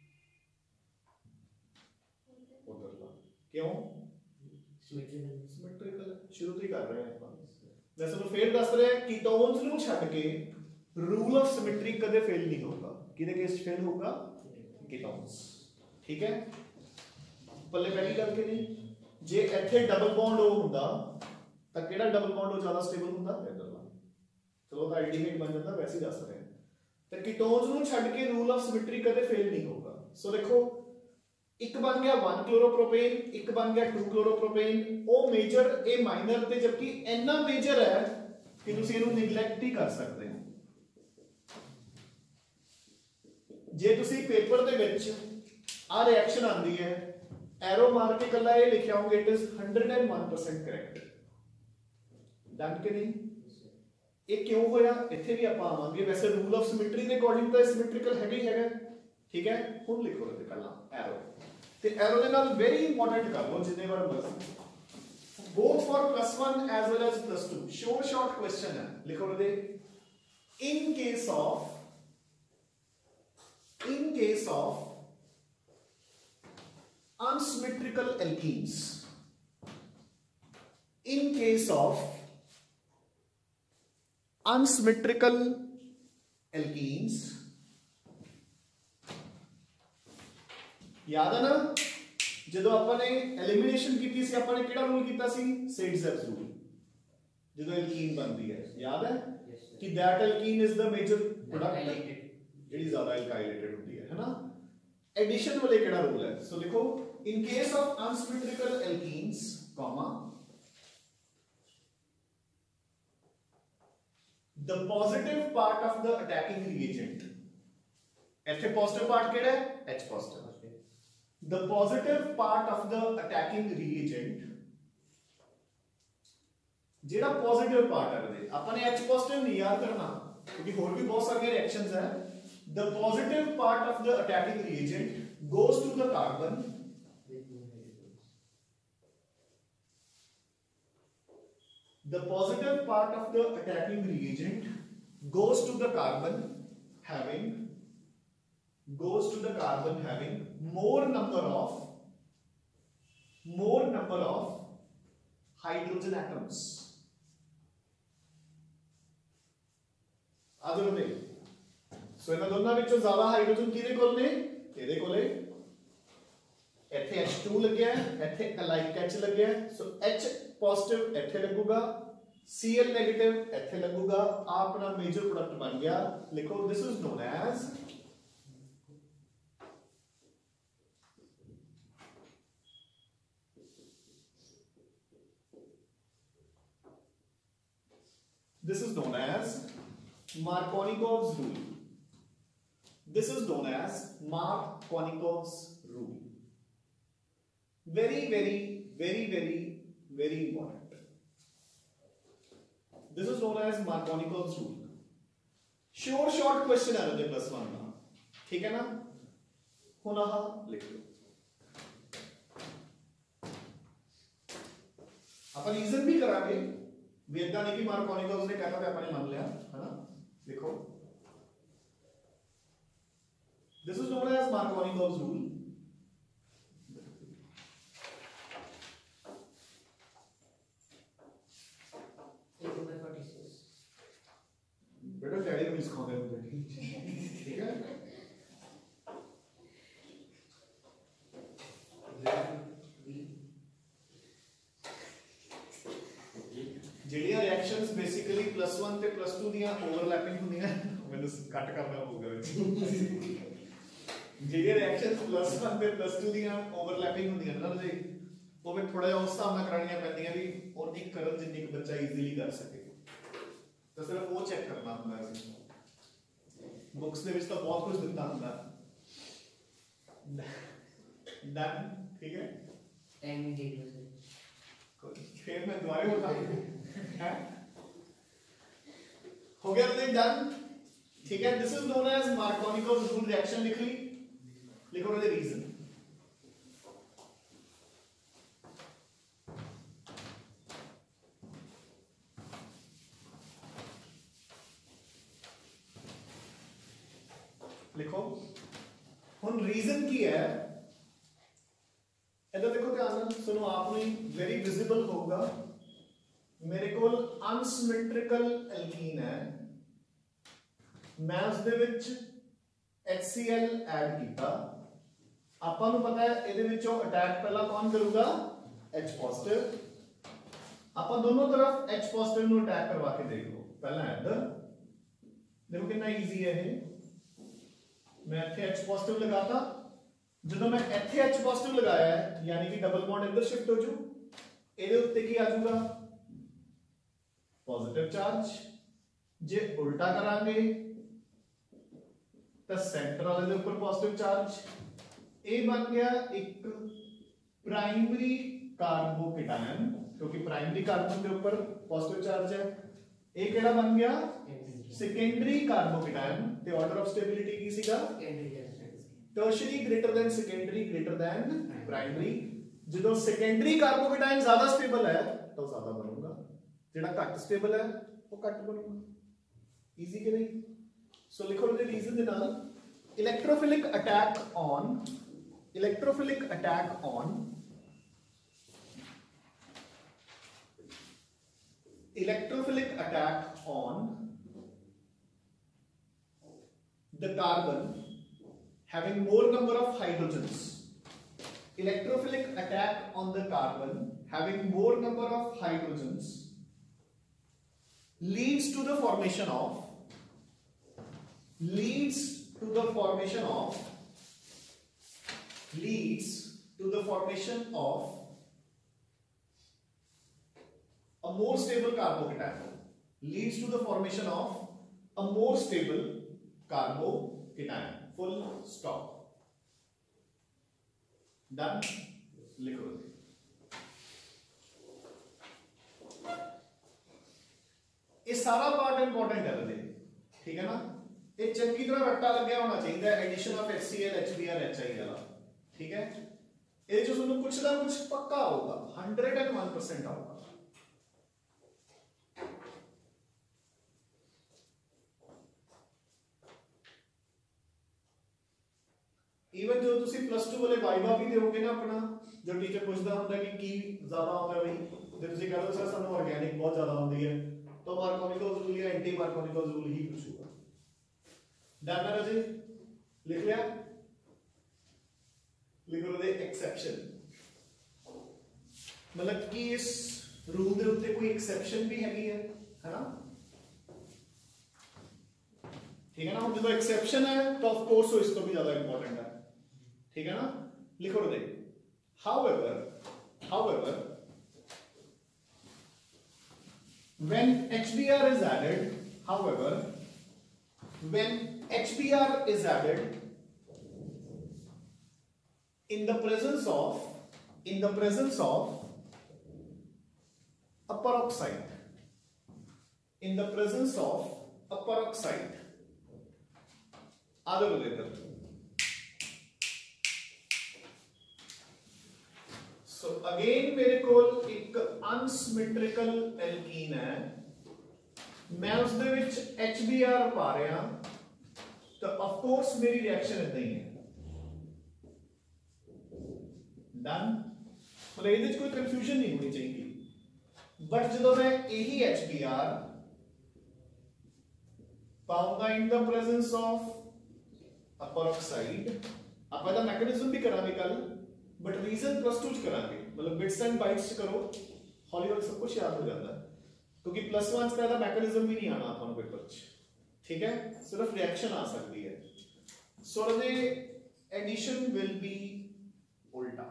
उधरला। क्यों? सिमेट्रिकल शुरू तो ही कर रहे हैं अपन। वैसे तो फिर दस रहे हैं कीटोन्स नु छੱਡ के रूल ऑफ सिमेट्री कदे फेल नहीं होगा, किदे केस फेल होगा कीटोन्स, ठीक है। पल्ले पहली गल के नहीं जे ਇੱਥੇ डबल बॉन्ड हो ਹੁੰਦਾ ਤਾਂ ਕਿਹੜਾ डबल बॉन्ड हो ज्यादा स्टेबल ਹੁੰਦਾ ਇਧਰਲਾ, ਚਲੋ ਤਾਂ ਐਲਡੀਹਾਈਡ ਬਣ ਜਾਂਦਾ, ਵੈਸੇ ਹੀ ਦੱਸ ਰਹੇ ਹਾਂ। ਤੇ ਕੀਟੋਨਸ ਨੂੰ ਛੱਡ ਕੇ ਰੂਲ ਆਫ ਸਿਮੈਟਰੀ ਕਦੇ ਫੇਲ ਨਹੀਂ ਹੋਗਾ। ਸੋ ਦੇਖੋ ਇੱਕ ਬਣ ਗਿਆ वन क्लोरोप्रोपेन, ਇੱਕ ਬਣ ਗਿਆ टू क्लोरोप्रोपेन, ਉਹ ਮੇਜਰ ਇਹ ਮਾਈਨਰ ਤੇ ਜਦਕਿ ਇੰਨਾ ਮੇਜਰ ਹੈ ਕਿ ਤੁਸੀਂ ਇਹਨੂੰ ਨੈਗਲੈਕਟ ਹੀ ਕਰ ਸਕਦੇ ਹੋ। ਜੇ ਤੁਸੀਂ ਪੇਪਰ ਦੇ ਵਿੱਚ ਆ ਰਿਐਕਸ਼ਨ ਆਂਦੀ ਹੈ एरो मार के कला ये लिखा होंगे it is one oh one percent correct, done के नहीं। ये क्यों होया इथे भी आप आवांगे, वैसे रूल ऑफ सिमेट्री के अकॉर्डिंग तो सिमेट्रिकल है ही है, ठीक है। हुन लिखो रहे कला एरो ते एरो दे नाल वेरी इंपॉर्टेंट कर लो जितने बार मर्जी, both for plus one as well as plus two. Short short question है, लिखो रहे in case of in case of unsymmetrical alkenes, in case of unsymmetrical alkenes, याद है ना जदों आपने एलिमिनेशन की सी आपने केड़ा रूल कीता सी, सेड-ज़ेब्स रूल। जदों एल्कीन बनती है याद है कि that alkene is the major product जेडी ज्यादा एल्काइलेटेड होती है, है ना। एडिशन वाले केड़ा रूल है, सो देखो in case of unsymmetrical alkenes comma the positive part of the attacking reagent, ऐसे positive part केड़ा है H positive, the positive part of the attacking reagent जेड़ा positive part है दे अपने H positive नहीं याद करना क्योंकि और भी बहुत सारे रिएक्शंस हैं। the positive part of the attacking reagent goes to the carbon the positive part of the attacking reagent goes to the carbon having goes to the carbon having more number of more number of hydrogen atoms, ਆ ਜਾਓ ਤੇ ਸੋ ਇਹਨਾਂ ਦੋਨਾਂ ਵਿੱਚੋਂ ਜ਼ਿਆਦਾ hydrogen ਕਿਹਦੇ ਕੋਲ ਨੇ ਇਹਦੇ ਕੋਲੇ ਇੱਥੇ H two ਲੱਗਿਆ ਇੱਥੇ ਅਲਾਈਕ H ਲੱਗਿਆ ਸੋ H ਪੋਜ਼ਿਟਿਵ ਇੱਥੇ ਲੱਗੂਗਾ Cl ਨੈਗੇਟਿਵ ਇੱਥੇ ਲੱਗੂਗਾ ਆ ਆਪਣਾ ਮੇਜਰ ਪ੍ਰੋਡਕਟ ਬਣ ਗਿਆ ਲਿਖੋ this is known as this is known as Markovnikov's rule. This is known as Markovnikov's rule. Very, very, very, very, very important. This is known as Markovnikov's rule. Sure short question है ना plus one ना, ठीक है ना? होना हाँ लिख लो. अपन reason भी करांगे. वेदा नहीं कि मार्कोनिकोव्स ने कहता था अपने मान लिया, है ना? लिखो. This is known as Markovnikov's rule. बेटा डैडी को इसको दे दो ठीक है ਜਿਹੜੀਆਂ ਰਿਐਕਸ਼ਨਸ ਬੇਸਿਕਲੀ ਪਲੱਸ one ਤੇ ਪਲੱਸ two ਦੀਆਂ ਓਵਰਲੈਪਿੰਗ ਹੁੰਦੀਆਂ ਮੈਨੂੰ ਕੱਟ ਕਰਨਾ ਪਊਗਾ ਵਿੱਚ ਜਿਹੜੀਆਂ ਰਿਐਕਸ਼ਨਸ ਪਲੱਸ one ਤੇ ਪਲੱਸ two ਦੀਆਂ ਓਵਰਲੈਪਿੰਗ ਹੁੰਦੀਆਂ ਨਾ ਜੀ ਉਹ ਵੀ ਥੋੜਾ ਜਿਹਾ ਉਸ ਹਿਸਾਬ ਨਾਲ ਕਰਾਉਣੀਆਂ ਪੈਂਦੀਆਂ ਵੀ ਉਨੀ ਕਰਨ ਜਿੰਨੀ ਕੁ ਬੱਚਾ ਈਜ਼ੀਲੀ ਕਰ ਸਕੇ ਤਾਂ ਸਿਰਫ ਉਹ ਚੈੱਕ ਕਰਨਾ ਹੁੰਦਾ ਹੈ ਬੁੱਕਸ ਦੇ ਵਿੱਚ ਤਾਂ ਬਹੁਤ ਕੁਝ ਦਿੱਤਾ ਹੁੰਦਾ ਡਨ ਠੀਕ ਹੈ टाइम ही देख लो सर फिर मैं दोबारा बता है हो गया तो डन ठीक है this is known as Markovnikov's rule reaction लिख ली लिखो द रीजन लिखो हुन रीजन की है इधर देखो ध्यान ਨਾਲ सुनो आप ਨੂੰ वेरी विजिबल होगा मेरे ਕੋਲ अनसिमेट्रिकल एल्कीन है मैं ਉਸ ਦੇ ਵਿੱਚ HCl ਐਡ ਕੀਤਾ ਆਪਾਂ ਨੂੰ ਪਤਾ ਹੈ ਇਹਦੇ ਵਿੱਚੋਂ ਅਟੈਕ ਪਹਿਲਾਂ ਕੌਣ ਕਰੂਗਾ H ਪੋਜ਼ਿਟਿਵ ਆਪਾਂ ਦੋਨੋਂ ਤਰਫ H ਪੋਜ਼ਿਟਿਵ ਨੂੰ ਅਟੈਕ ਕਰਵਾ ਕੇ ਦੇਖ ਲਓ ਪਹਿਲਾਂ ਇੱਧਰ ਦੇਖੋ ਕਿੰਨਾ ਈਜ਼ੀ ਹੈ ਇਹ मैं ਇੱਥੇ H ਪੋਜ਼ਿਟਿਵ ਲਗਾਤਾ ਜਦੋਂ ਮੈਂ ਇੱਥੇ H ਪੋਜ਼ਿਟਿਵ ਲਗਾਇਆ ਹੈ ਯਾਨੀ ਕਿ ਡਬਲ ਬੌਂਡ ਇੱਧਰ ਸ਼ਿਫਟ ਹੋ ਜੂ ਇਹਦੇ ਉੱਤੇ ਕੀ ਆ ਜਾਊਗਾ ਪੋਜ਼ਿਟਿਵ ਚਾਰਜ ਜੇ ਉਲਟਾ ਕਰਾਂਗੇ ਤਾਂ ਸੈਂਟਰ ਵਾਲੇ ਦੇ ਉੱਪਰ ਪੋਜ਼ਿਟਿਵ ਚਾਰਜ ਇਹ ਬਣ ਗਿਆ ਇੱਕ ਪ੍ਰਾਇਮਰੀ ਕਾਰਬੋਕੇਟਾਇਨ क्योंकि प्राइमरी कार्बन के ऊपर पॉजिटिव चार्ज है ये केड़ा बन गया सेकेंडरी कार्बोकेटायन ते ऑर्डर ऑफ स्टेबिलिटी की सीगा tertiary greater than secondary greater than primary ਜਦੋਂ सेकेंडरी कार्बोकेटायन ज्यादा स्टेबल है तो ज्यादा बनूंगा जेड़ा घट स्टेबल है वो घट बनूंगा इजी कि नहीं सो लिखो द रीजन दे नाल electrophilic attack on electrophilic attack on electrophilic attack on the carbon having more number of hydrogens electrophilic attack on the carbon having more number of hydrogens leads to the formation of leads to the formation of leads to the formation of a more stable carbocation leads to the formation of a more stable carbocation full stop done लिखो ये सारा part important है बदे ठीक है ना ये चंगी तरह रट्टा लग गया होना चाहिए addition of HCl HBr HI वाला ठीक है ये जो सुनो कुछ ना कुछ पक्का होगा one hundred one percent होगा इवन जो तुसी प्लस टू वाले वाइवा भी दोगे ना अपना जो टीचर पूछता होता है कि की ज्यादा आता है भाई जब तुसी कह दो सर सानू ऑर्गेनिक बहुत ज्यादा आती है तो मार्कोनिकोव्स रूल या एंटी मार्कोनिकोव्स रूल ही पूछूगा डन है राजे, लिख लिया, लिखो दे एक्सेप्शन, मतलब कि इस रूल दे उत्ते कोई एक्सेप्शन भी हैगी है, है ना, ठीक है ना। हम जो एक्सेप्शन है तो ऑफ कोर्स वो इसको भी ज्यादा इंपॉर्टेंट है, ठीक है ना। लिखो दे however however when H B R is added however when H B R is added in the presence of in the presence of a peroxide in the presence of a peroxide other related. So again मेरे कोल एक unsymmetrical alkene है, मैं उसदे विच H B R पा रहा, तो of course मेरी reaction इतना ही है। डन, मतलब ये कोई कंफ्यूजन नहीं होनी चाहिए। बट जो मैं यही H B R पाऊंगा in the presence of a peroxide, आप पता मैकेनिज्म भी करांगे कल, बट रीजन प्लस टू च करांगे, मतलब बिट्स एंड बाइट्स च करो, हौली हौली सब कुछ याद हो जाता है, क्योंकि प्लस वन का मैकेनिज्म भी नहीं आना था पेपर च, ठीक है, सिर्फ रिएक्शन आ सकती है। So the addition will be उल्टा।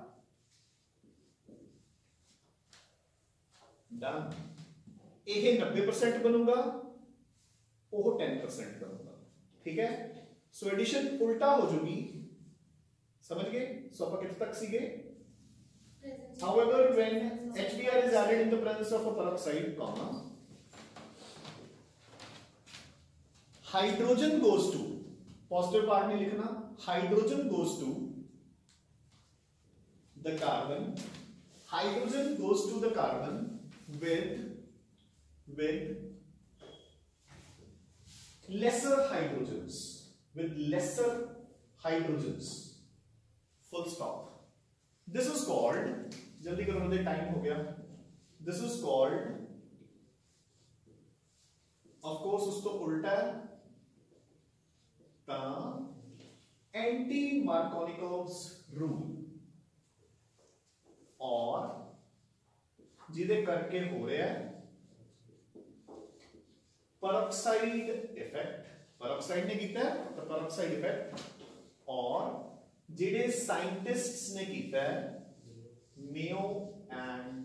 डन, ये नब्बे परसेंट बनूंगा, वो टेन परसेंट बनूंगा, ठीक है। सो एडिशन उल्टा हो जाएगी, समझ गए। सो आप कितने तक सीखे? However, when H B R is added in the presence of a peroxide, comma, hydrogen goes to, positive part नहीं लिखना, hydrogen goes to the carbon, hydrogen goes to the carbon with with lesser hydrogens, with lesser hydrogens, full stop. This is called, जल्दी करो मुझे time हो गया, this is called, of course उसको उल्टा है, ता एंटी मार्कोनिकोव्स रूल, और जिदे करके हो रहा है पेरोक्साइड इफेक्ट, पेरोक्साइड ने किया है तो पेरोक्साइड इफेक्ट, और जिहड़े साइंटिस्ट्स ने किया है मेयो एंड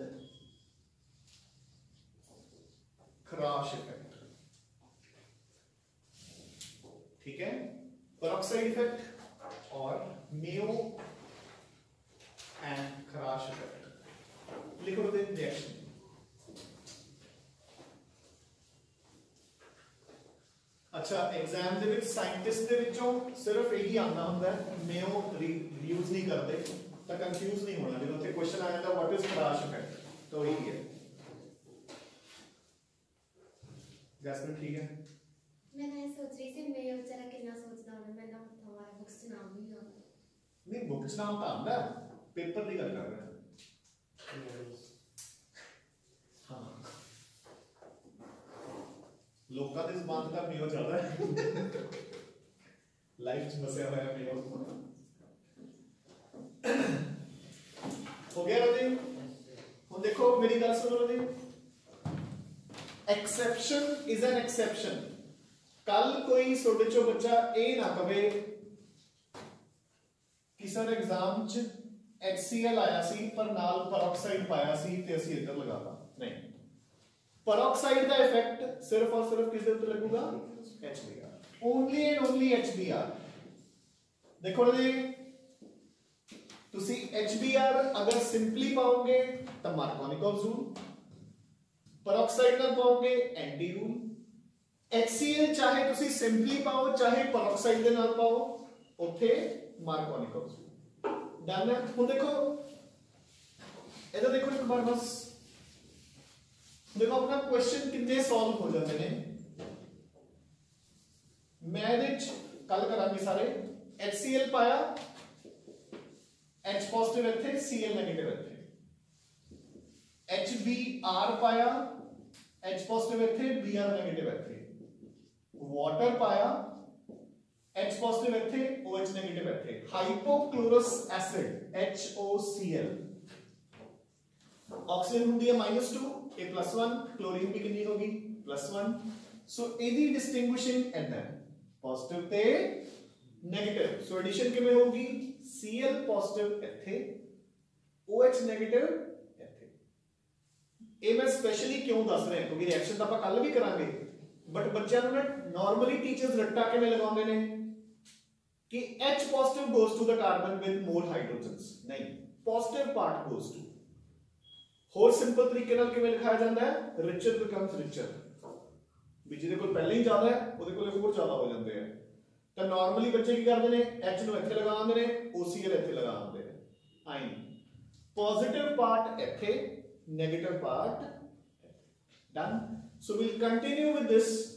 क्रॉश इफेक्ट, ठीक है, पेरोक्साइड इफेक्ट और मेयो एंड क्रॉश इफेक्ट। लिखो दे रिएक्शन, अच्छा एग्जाम दे विच साइंटिस्ट दे विचों सिर्फ यही आना हुंदा है, मेयो यूज नहीं करते, तो कंफ्यूज नहीं होना जो उत्थे क्वेश्चन आ जाता व्हाट इज क्रॉश इफेक्ट, तो यही है। जैस्मिन ठीक है, मैं ना सोच रही थी मेयो बेचारा कितना सोचदा होना, मैं ना हमारा बुक्स च नाम नहीं आता, नहीं बुक च नाम तो आंदा, पेपर दी गल कर रहे हैं। हाँ लोगों की जुबान का मेयो ज्यादा है, लाइफ च बसया होया मेयो। हो गया राजे, हुण देखो मेरी गल सुनो Raje, exception is an exception. कल कोई छोटे चो बच्चा ए ना कहे किसी ने एग्जाम च एच सी एल आया सी पर नाल पेरोक्साइड पाया सी ते असी इधर लगाता, नहीं, पेरोक्साइड का इफेक्ट सिर्फ और सिर्फ किस दे उत्ते लगूगा, H B R, only and only H B R. देखो जी तुसी एच बी आर अगर सिंपली पाओगे तो मार्कोनिकोव रूल, पेरोक्साइड ना पाओगे anti rule, H C L चाहे तुसी सिंपली पाओ चाहे पेरोक्साइड दे नाल पाओ उथे मार्कोनिकोव रूल। डन है। हुण देखो इधर देखो एक बार बस देखो अपना क्वेश्चन कितने सॉल्व हो जाते हैं। मैं इहदे कल करांगे सारे, एच सी एल पाया, H पॉजिटिव इत्थे, Cl नेगेटिव इत्थे, H B R पाया, H पॉजिटिव इत्थे, Br नेगेटिव इत्थे, वाटर पाया, H पॉजिटिव ਇੱਥੇ OH नेगेटिव ਇੱਥੇ hypochlorous acid H O C L oxygen ਹੁੰਦੀ ਹੈ माइनस टू ए प्लस वन क्लोरीन भी कितनी होगी प्लस वन सो ਇਹਦੀ डिस्टिंग्विशिंग ਇਦਾਂ पॉजिटिव ਤੇ नेगेटिव सो एडिशन ਕਿਵੇਂ ਹੋਊਗੀ Cl पॉजिटिव ਇੱਥੇ OH नेगेटिव ਇੱਥੇ ਇਹ ਮੈਂ ਸਪੈਸ਼ਲੀ ਕਿਉਂ ਦੱਸ ਰਿਹਾ ਕਿਉਂਕਿ ਰਿਐਕਸ਼ਨ ਤਾਂ ਆਪਾਂ ਕੱਲ ਵੀ ਕਰਾਂਗੇ बट बच्चों ने नॉर्मली टीचर्स रट्टा किवें लगाउंदे ने कि H positive goes to the carbon with more hydrogens नहीं पॉजिटिव पार्ट गोस टू होर सिंपल तरीके नाल किवें लिखाया जाता है रिचर बिकम्स रिचर भी जिहदे कोल पहले ही ज्यादा है ओहदे कोल होर ज्यादा हो जाते हैं तो नॉर्मली बच्चे की करते हैं H नु इत्थे लगा दिंदे ने O C L इत्थे लगा दिंदे ने आइन पॉजिटिव पार्ट इत्थे negative part done. So we'll continue with this